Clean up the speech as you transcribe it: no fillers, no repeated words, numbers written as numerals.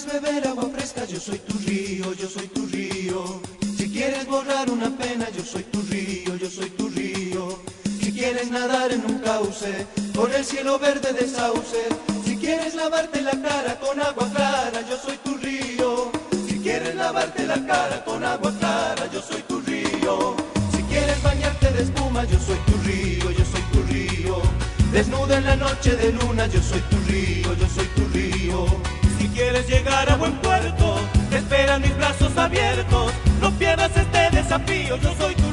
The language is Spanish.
quieres beber agua fresca, yo soy tu río, yo soy tu río. Si quieres borrar una pena, yo soy tu río, yo soy tu río. Si quieres nadar en un cauce, por el cielo verde de sauce. Si quieres lavarte la cara con agua clara, yo soy tu río. Si quieres lavarte la cara con agua clara, yo soy tu río. Si quieres bañarte de espuma, yo soy tu río, yo soy tu río. Desnuda en la noche de luna, yo soy tu río, yo soy tu río. Si quieres llegar a buen puerto, te esperan mis brazos abiertos. No pierdas este desafío, yo soy tu